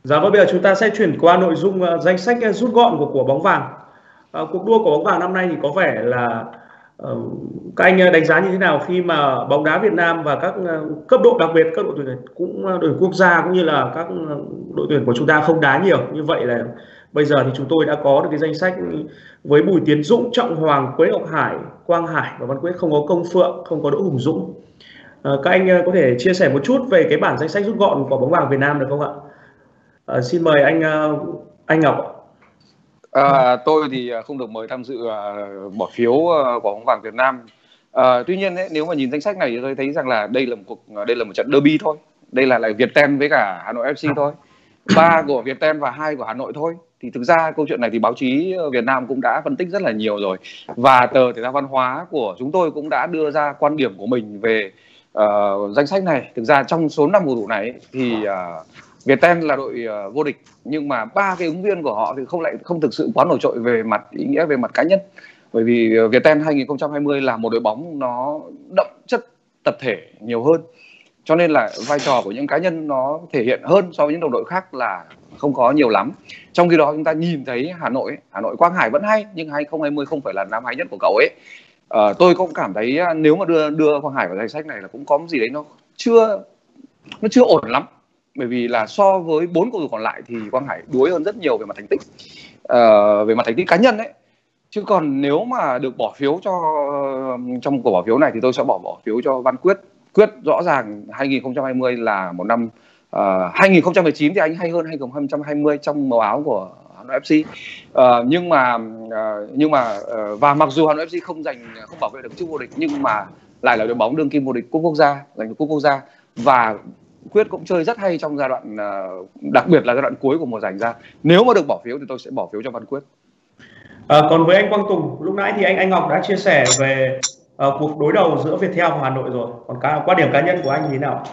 Dạ vâng, bây giờ chúng ta sẽ chuyển qua nội dung danh sách rút gọn của quả bóng vàng. Cuộc đua quả bóng vàng năm nay thì có vẻ là các anh đánh giá như thế nào khi mà bóng đá Việt Nam và các cấp độ, đặc biệt các đội tuyển cũng đội tuyển quốc gia cũng như là các đội tuyển của chúng ta không đá nhiều như vậy, là bây giờ thì chúng tôi đã có được cái danh sách với Bùi Tiến Dũng, Trọng Hoàng, Quế Ngọc Hải, Quang Hải và Văn Quyết, không có Công Phượng, không có Đỗ Hùng Dũng. Các anh có thể chia sẻ một chút về cái bản danh sách rút gọn của bóng vàng Việt Nam được không ạ? Xin mời anh Ngọc. Tôi thì không được mời tham dự bỏ phiếu của bóng vàng Việt Nam. Tuy nhiên ấy, nếu mà nhìn danh sách này thì tôi thấy rằng là đây là một trận derby thôi. Đây là lại Viettel với cả Hà Nội FC thôi. 3 của Viettel và 2 của Hà Nội thôi. Thì thực ra câu chuyện này thì báo chí Việt Nam cũng đã phân tích rất là nhiều rồi. Và tờ Thể thao Văn hóa của chúng tôi cũng đã đưa ra quan điểm của mình về danh sách này. Thực ra trong số 5 cầu thủ này thì Viettel là đội vô địch, nhưng mà 3 cái ứng viên của họ thì không thực sự quá nổi trội về mặt ý nghĩa, về mặt cá nhân. Bởi vì Viettel 2020 là một đội bóng nó đậm chất tập thể nhiều hơn, cho nên là vai trò của những cá nhân nó thể hiện hơn so với những đồng đội khác là không có nhiều lắm. Trong khi đó chúng ta nhìn thấy Hà Nội Quang Hải vẫn hay, nhưng 2020 không phải là năm hay nhất của cậu ấy. Tôi cũng cảm thấy nếu mà đưa Quang Hải vào danh sách này là cũng có một gì đấy nó chưa ổn lắm. Bởi vì là so với 4 cầu thủ còn lại thì Quang Hải đuối hơn rất nhiều về mặt thành tích, về mặt thành tích cá nhân đấy. Chứ còn nếu mà được bỏ phiếu cho trong cuộc bỏ phiếu này thì tôi sẽ bỏ phiếu cho Văn Quyết. Rõ ràng 2020 là một năm 2019 thì anh hay hơn 2020 trong màu áo của Hà Nội FC. Nhưng mà và mặc dù Hà Nội FC không bảo vệ được chức vô địch, nhưng mà lại là đội bóng đương kim vô địch cúp quốc gia, giành được cúp quốc gia, và Quyết cũng chơi rất hay trong giai đoạn, đặc biệt là giai đoạn cuối của mùa giải ra. Nếu mà được bỏ phiếu thì tôi sẽ bỏ phiếu cho Văn Quyết. Còn với anh Quang Tùng, lúc nãy thì anh Ngọc đã chia sẻ về cuộc đối đầu giữa Viettel và Hà Nội rồi. Còn quan điểm cá nhân của anh như thế nào?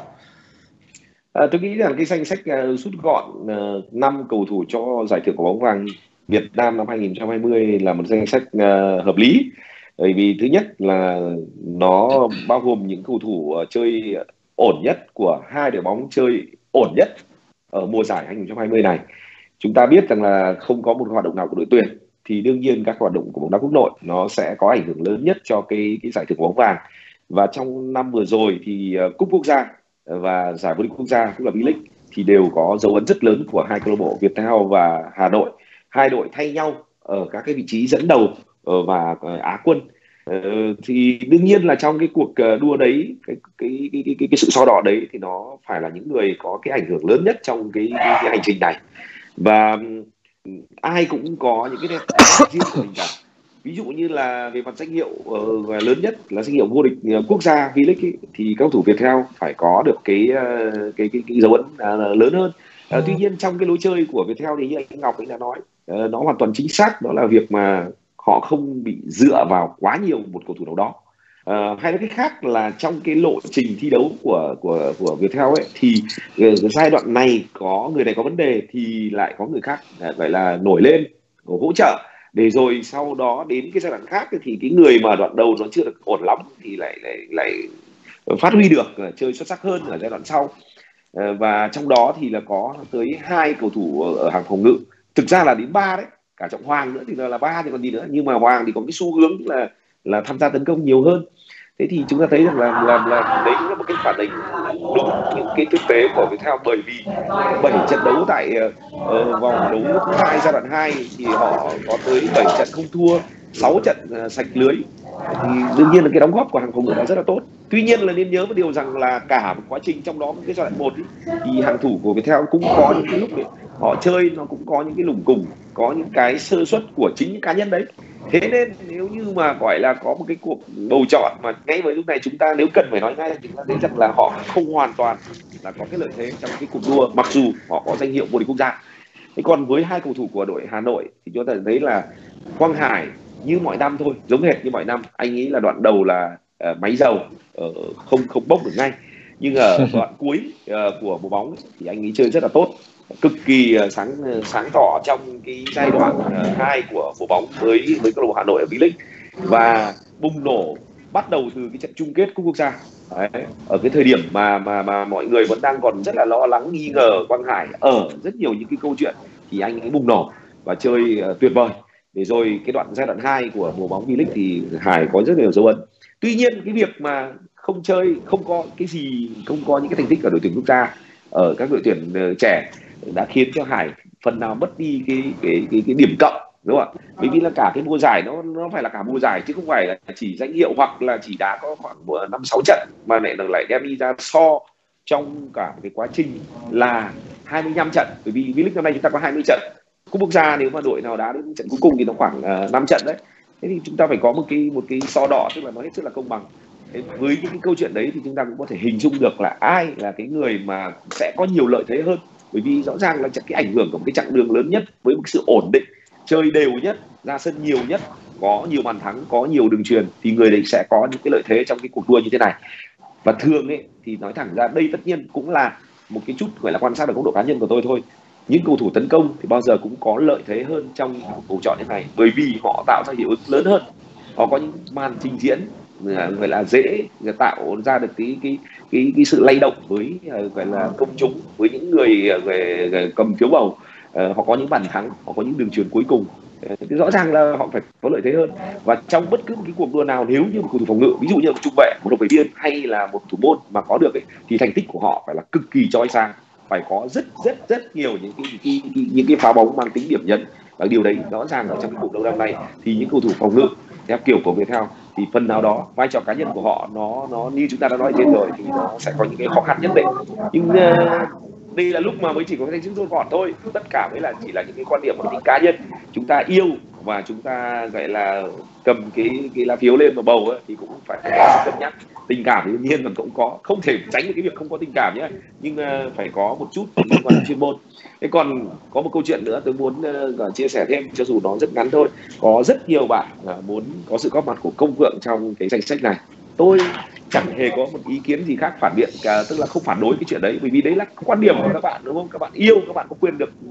Tôi nghĩ rằng cái danh sách rút gọn 5 cầu thủ cho giải thưởng quả bóng vàng Việt Nam năm 2020 là một danh sách hợp lý. Bởi vì thứ nhất là nó bao gồm những cầu thủ chơi ổn nhất của hai đội bóng chơi ổn nhất ở mùa giải 2020 này. Chúng ta biết rằng là không có một hoạt động nào của đội tuyển thì đương nhiên các hoạt động của bóng đá quốc nội nó sẽ có ảnh hưởng lớn nhất cho cái giải thưởng bóng vàng. Và trong năm vừa rồi thì cúp quốc gia và giải vô địch quốc gia cũng là V-League thì đều có dấu ấn rất lớn của hai câu lạc bộ Viettel và Hà Nội. Hai đội thay nhau ở các cái vị trí dẫn đầu và Á quân. Thì đương nhiên là trong cái cuộc đua đấy, cái sự so đỏ đấy thì nó phải là những người có cái ảnh hưởng lớn nhất trong cái hành trình này, và ai cũng có những cái nét riêng của mình cả. Ví dụ như là về mặt danh hiệu lớn nhất là danh hiệu vô địch quốc gia V-League thì các cầu thủ Viettel phải có được cái dấu ấn lớn hơn. Tuy nhiên trong cái lối chơi của Viettel thì như anh Ngọc ấy đã nói, nó hoàn toàn chính xác, đó là việc mà họ không bị dựa vào quá nhiều một cầu thủ nào đó. Hay nói cách khác là trong cái lộ trình thi đấu của Viettel ấy thì giai đoạn này có người này có vấn đề thì lại có người khác gọi là nổi lên hỗ trợ, để rồi sau đó đến cái giai đoạn khác thì cái người mà đoạn đầu nó chưa được ổn lắm thì lại phát huy được, chơi xuất sắc hơn ở giai đoạn sau. Và trong đó thì là có tới 2 cầu thủ ở hàng phòng ngự, thực ra là đến 3 đấy, cả Trọng Hoàng nữa thì là 3 thì còn gì nữa, nhưng mà Hoàng thì có cái xu hướng là tham gia tấn công nhiều hơn. Thế thì chúng ta thấy rằng là đấy cũng là một cái phản ánh đúng những cái thực tế của Viettel, bởi vì 7 trận đấu tại vòng đấu thứ 2 giai đoạn 2 thì họ có tới 7 trận không thua, 6 trận sạch lưới, thì đương nhiên là cái đóng góp của hàng phòng ngự là rất là tốt. Tuy nhiên là nên nhớ một điều rằng là cả một quá trình trong đó, cái giai đoạn 1 thì hàng thủ của Viettel cũng có những cái lúc ấy, họ chơi nó cũng có những cái lủng củng, có những cái sơ suất của chính những cá nhân đấy. Thế nên nếu như mà gọi là có một cái cuộc bầu chọn mà ngay với lúc này chúng ta nếu cần phải nói ngay, chúng ta thấy rằng là họ không hoàn toàn là có cái lợi thế trong cái cuộc đua, mặc dù họ có danh hiệu vô địch quốc gia. Thế còn với hai cầu thủ của đội Hà Nội thì chúng ta thấy là Quang Hải như mọi năm thôi, giống hệt như mọi năm, anh ấy là đoạn đầu là máy dầu, không bốc được ngay, nhưng ở đoạn cuối của mùa bóng thì anh ấy chơi rất là tốt, cực kỳ sáng tỏ trong cái giai đoạn 2 của mùa bóng với câu lạc bộ Hà Nội ở V-League, và bùng nổ bắt đầu từ cái trận chung kết cúp quốc gia Đấy, ở cái thời điểm mà mọi người vẫn đang còn rất là lo lắng nghi ngờ Quang Hải ở rất nhiều những cái câu chuyện, thì anh ấy bùng nổ và chơi tuyệt vời. Để rồi cái giai đoạn 2 của mùa bóng V-League thì Hải có rất nhiều dấu ấn. Tuy nhiên cái việc mà không chơi, không có cái gì, không có những cái thành tích ở đội tuyển quốc gia, ở các đội tuyển trẻ, đã khiến cho Hải phần nào mất đi cái điểm cộng, đúng không ạ? Bởi vì là cả cái mùa giải nó phải là cả mùa giải, chứ không phải là chỉ danh hiệu hoặc là chỉ đá có khoảng 5-6 trận, mà lại đem đi ra so trong cả cái quá trình là 25 trận. Bởi vì V-League năm nay chúng ta có 20 trận, cúp quốc gia nếu mà đội nào đá đến trận cuối cùng thì nó khoảng 5 trận đấy. Thế thì chúng ta phải có một cái so đỏ, tức là nó hết sức là công bằng. Thế với những cái câu chuyện đấy thì chúng ta cũng có thể hình dung được là ai là cái người mà sẽ có nhiều lợi thế hơn. Bởi vì rõ ràng là cái ảnh hưởng của một cái chặng đường lớn nhất với một cái sự ổn định, chơi đều nhất, ra sân nhiều nhất, có nhiều bàn thắng, có nhiều đường truyền, thì người đấy sẽ có những cái lợi thế trong cái cuộc đua như thế này. Và thường ấy thì nói thẳng ra, đây tất nhiên cũng là một cái chút gọi là quan sát ở góc độ cá nhân của tôi thôi, những cầu thủ tấn công thì bao giờ cũng có lợi thế hơn trong những cuộc bầu chọn như này, bởi vì họ tạo ra hiệu ứng lớn hơn, họ có những màn trình diễn gọi là dễ tạo ra được cái sự lay động với gọi là công chúng, với những người về cầm phiếu bầu. Họ có những bàn thắng, họ có những đường truyền cuối cùng, thì rõ ràng là họ phải có lợi thế hơn. Và trong bất cứ một cái cuộc đua nào, nếu như một cầu thủ phòng ngự, ví dụ như một trung vệ, một hậu vệ biên hay là một thủ môn mà có được ấy, thì thành tích của họ phải là cực kỳ chói sáng, phải có rất nhiều những cái phá bóng mang tính điểm nhấn. Và điều đấy rõ ràng ở trong cái cuộc đấu năm nay thì những cầu thủ phòng ngự theo kiểu của Viettel thì phần nào đó vai trò cá nhân của họ nó như chúng ta đã nói trên rồi, thì nó sẽ có những cái khó khăn nhất định. Nhưng đây là lúc mà mới chỉ có cái thành tích gọn thôi, tất cả mới là chỉ là những cái quan điểm của tính cá nhân. Chúng ta yêu và chúng ta gọi là cầm cái lá phiếu lên mà bầu ấy, thì cũng phải cân nhắc. Tình cảm thì đương nhiên là cũng có, không thể tránh được cái việc không có tình cảm nhé, nhưng phải có một chút liên quan đến chuyên môn. Thế còn có một câu chuyện nữa tôi muốn chia sẻ thêm, cho dù nó rất ngắn thôi. Có rất nhiều bạn muốn có sự góp mặt của Công Phượng trong cái danh sách này. Tôi chẳng hề có một ý kiến gì khác phản biện cả, tức là không phản đối cái chuyện đấy, bởi vì đấy là quan điểm của các bạn, đúng không? Các bạn yêu, các bạn có quyền được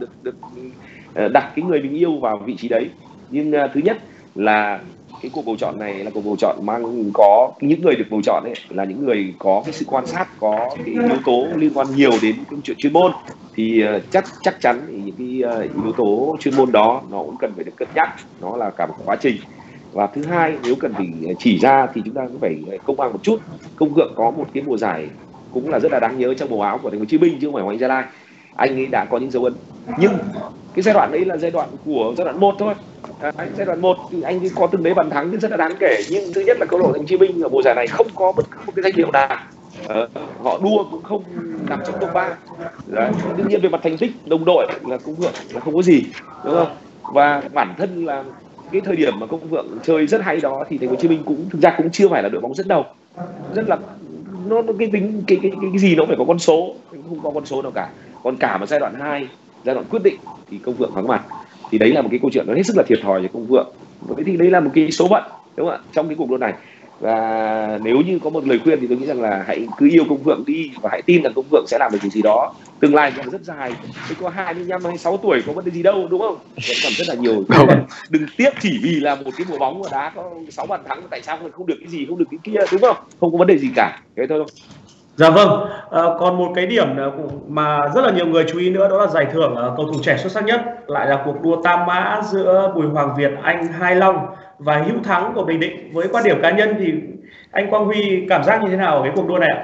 đặt cái người mình yêu vào vị trí đấy. Nhưng thứ nhất là cái cuộc bầu chọn này là cuộc bầu chọn mang có những người được bầu chọn ấy là những người có cái sự quan sát, có cái yếu tố liên quan nhiều đến cái chuyện chuyên môn, thì chắc chắn thì những cái yếu tố chuyên môn đó nó cũng cần phải được cân nhắc, nó là cả một quá trình. Và thứ hai, nếu cần phải chỉ ra thì chúng ta cũng phải công bằng một chút. Công Phượng có một cái mùa giải cũng là rất là đáng nhớ trong màu áo của Thành phố Hồ Chí Minh chứ không phải Hoàng Anh Gia Lai. Anh ấy đã có những dấu ấn, nhưng cái giai đoạn đấy là giai đoạn của giai đoạn 1 thôi. Giai đoạn 1 thì anh ấy có từng đấy bàn thắng rất là đáng kể, nhưng thứ nhất là câu lạc bộ Thành phố Hồ Chí Minh ở mùa giải này không có bất cứ một cái danh hiệu nào, họ đua cũng không nằm trong top 3. Đấy. Đương nhiên về mặt thành tích đồng đội là Công Phượng là không có gì, đúng không? Và bản thân là cái thời điểm mà Công Phượng chơi rất hay đó thì Thành phố Hồ Chí Minh cũng thực ra cũng chưa phải là đội bóng dẫn đầu, rất là nó cái tính cái gì nó phải có con số, không có con số nào cả. Còn cả một giai đoạn 2, giai đoạn quyết định thì Công Phượng vắng mặt, thì đấy là một cái câu chuyện nó hết sức là thiệt thòi cho Công Phượng. Vậy thì đấy là một cái số phận, đúng không ạ, trong cái cuộc đua này. Và nếu như có một lời khuyên thì tôi nghĩ rằng là hãy cứ yêu Công Phượng đi, và hãy tin rằng Công Phượng sẽ làm được cái gì đó. Tương lai còn rất dài, mới có 25 hay 6 tuổi có vấn đề gì đâu, đúng không? Vẫn còn rất là nhiều. Đừng tiếc chỉ vì là một cái mùa bóng mà đá có 6 bàn thắng, tại sao không được cái gì, không được cái kia, đúng không? Không có vấn đề gì cả, thế thôi. Dạ vâng, còn một cái điểm mà rất là nhiều người chú ý nữa, đó là giải thưởng cầu thủ trẻ xuất sắc nhất, lại là cuộc đua tam mã giữa Bùi Hoàng Việt, anh Hai Long và Hữu Thắng của Bình Định. Với quan điểm cá nhân thì anh Quang Huy cảm giác như thế nào ở cái cuộc đua này ạ?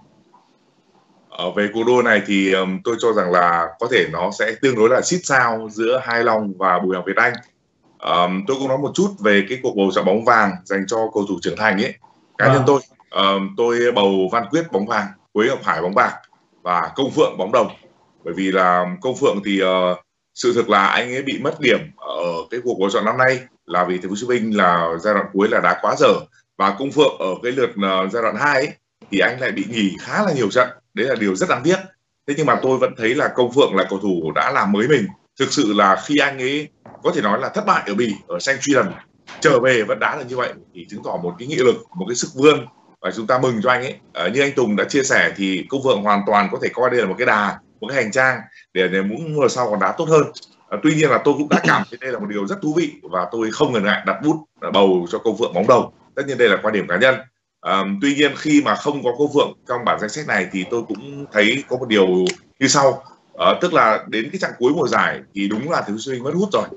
Về cuộc đua này thì tôi cho rằng là có thể nó sẽ tương đối là xít sao giữa Hai Long và Bùi Hoàng Việt Anh. Tôi cũng nói một chút về cái cuộc bầu chọn bóng vàng dành cho cầu thủ trưởng thành ấy. Cá nhân tôi bầu Văn Quyết bóng vàng, Quế Ngọc Hải bóng bạc và Công Phượng bóng đồng. Bởi vì là Công Phượng thì sự thực là anh ấy bị mất điểm ở cái cuộc bầu chọn năm nay là vì Thành phố Hồ Chí Minh là giai đoạn cuối là đá quá dở, và Công Phượng ở cái lượt giai đoạn 2 ấy, thì anh lại bị nghỉ khá là nhiều trận. Đấy là điều rất đáng tiếc. Thế nhưng mà tôi vẫn thấy là Công Phượng là cầu thủ đã làm mới mình. Thực sự là khi anh ấy có thể nói là thất bại ở Bỉ, ở Saint Truiden, trở về vẫn đá được như vậy thì chứng tỏ một cái nghị lực, một cái sức vươn, và chúng ta mừng cho anh ấy. Như anh Tùng đã chia sẻ thì Công Phượng hoàn toàn có thể coi đây là một cái đà, một cái hành trang để muốn mùa sau còn đá tốt hơn. Tuy nhiên là tôi cũng đã cảm thấy đây là một điều rất thú vị và tôi không ngần ngại đặt bút bầu cho Công Phượng bóng đầu. Tất nhiên đây là quan điểm cá nhân. Tuy nhiên khi mà không có cô Phượng trong bản danh sách này thì tôi cũng thấy có một điều như sau. Tức là đến cái chặng cuối mùa giải thì đúng là Thành phố Hồ Chí Minh mất hút rồi.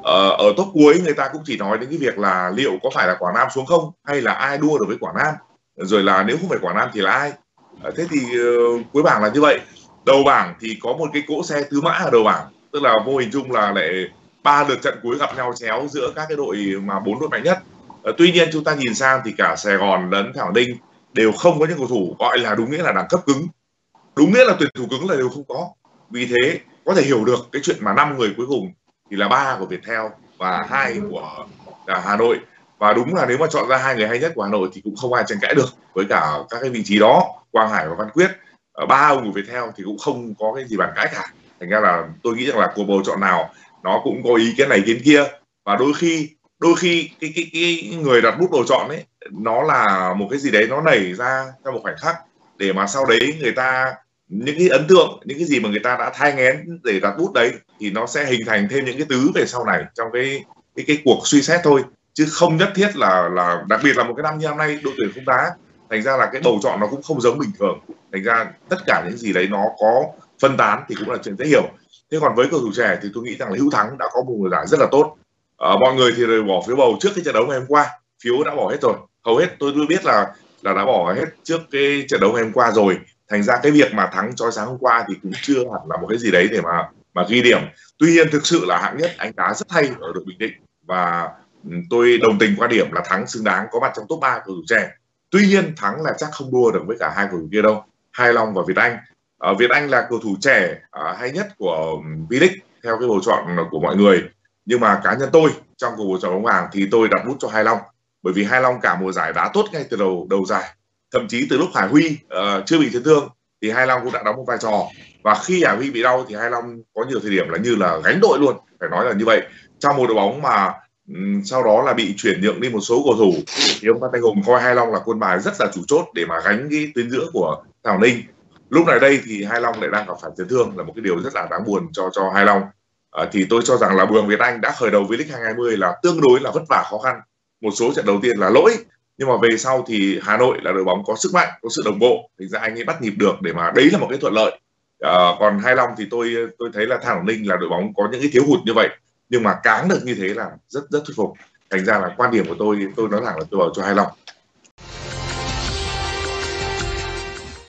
Ở top cuối người ta cũng chỉ nói đến cái việc là liệu có phải là Quảng Nam xuống không, hay là ai đua được với Quảng Nam, rồi là nếu không phải Quảng Nam thì là ai. Thế thì cuối bảng là như vậy. Đầu bảng thì có một cái cỗ xe tứ mã ở đầu bảng, tức là vô hình chung là lại 3 lượt trận cuối gặp nhau chéo giữa các cái đội mà 4 đội mạnh nhất. Tuy nhiên chúng ta nhìn sang thì cả Sài Gòn lẫn Thảo Ninh đều không có những cầu thủ gọi là đúng nghĩa là đẳng cấp cứng, đúng nghĩa là tuyển thủ cứng là đều không có. Vì thế có thể hiểu được cái chuyện mà 5 người cuối cùng thì là 3 của Viettel và 2 của Hà Nội. Và đúng là nếu mà chọn ra 2 người hay nhất của Hà Nội thì cũng không ai tranh cãi được với cả các cái vị trí đó, Quang Hải và Văn Quyết. 3 ông của Viettel thì cũng không có cái gì bàn cãi cả. Thành ra là tôi nghĩ rằng là cuộc bầu chọn nào nó cũng có ý kiến này ý kiến kia, và đôi khi cái người đặt bút bầu chọn ấy nó là một cái gì đấy nó nảy ra trong một khoảnh khắc, để mà sau đấy người ta những cái ấn tượng, những cái gì mà người ta đã thai nghén để đặt bút đấy thì nó sẽ hình thành thêm những cái tứ về sau này trong cái cuộc suy xét thôi, chứ không nhất thiết là đặc biệt là một cái năm như năm nay đội tuyển không đá, thành ra là cái bầu chọn nó cũng không giống bình thường. Thành ra tất cả những gì đấy nó có phân tán thì cũng là chuyện dễ hiểu. Thế còn với cầu thủ trẻ thì tôi nghĩ rằng là Hữu Thắng đã có một mùa giải rất là tốt. Mọi người thì bỏ phiếu bầu trước cái trận đấu ngày hôm qua, phiếu đã bỏ hết rồi, hầu hết tôi biết là đã bỏ hết trước cái trận đấu ngày hôm qua rồi. Thành ra cái việc mà thắng chói sáng hôm qua thì cũng chưa hẳn là một cái gì đấy để mà ghi điểm. Tuy nhiên thực sự là hạng nhất anh đá rất hay ở đội Bình Định, và tôi đồng tình quan điểm là Thắng xứng đáng có mặt trong top 3 cầu thủ trẻ. Tuy nhiên Thắng là chắc không đua được với cả hai cầu thủ kia đâu, Hai Long và Việt Anh. Việt Anh là cầu thủ trẻ hay nhất của V-League theo cái bầu chọn của mọi người, nhưng mà cá nhân tôi trong cuộc bầu chọn bóng vàng thì tôi đặt bút cho Hai Long, bởi vì Hai Long cả mùa giải đá tốt ngay từ đầu giải, thậm chí từ lúc Hải Huy chưa bị chấn thương thì Hai Long cũng đã đóng một vai trò, và khi Hải Huy bị đau thì Hai Long có nhiều thời điểm là như là gánh đội luôn, phải nói là như vậy. Trong một đội bóng mà sau đó là bị chuyển nhượng đi một số cầu thủ thì ông Phan Thanh Hùng coi Hai Long là quân bài rất là chủ chốt để mà gánh cái tuyến giữa của Thảo Ninh. Lúc này đây thì Hai Long lại đang gặp phải chấn thương, là một cái điều rất là đáng buồn cho Hai Long. Thì tôi cho rằng là Bùi Việt Anh đã khởi đầu với V-League 2020 là tương đối là vất vả khó khăn. Một số trận đầu tiên là lỗi, nhưng mà về sau thì Hà Nội là đội bóng có sức mạnh, có sự đồng bộ, thành ra anh ấy bắt nhịp được, để mà đấy là một cái thuận lợi. Còn Hai Long thì tôi thấy là Thảo Ninh là đội bóng có những cái thiếu hụt như vậy, nhưng mà cáng được như thế là rất rất thuyết phục. Thành ra là quan điểm của tôi nói thẳng là tôi bảo cho Hai Long.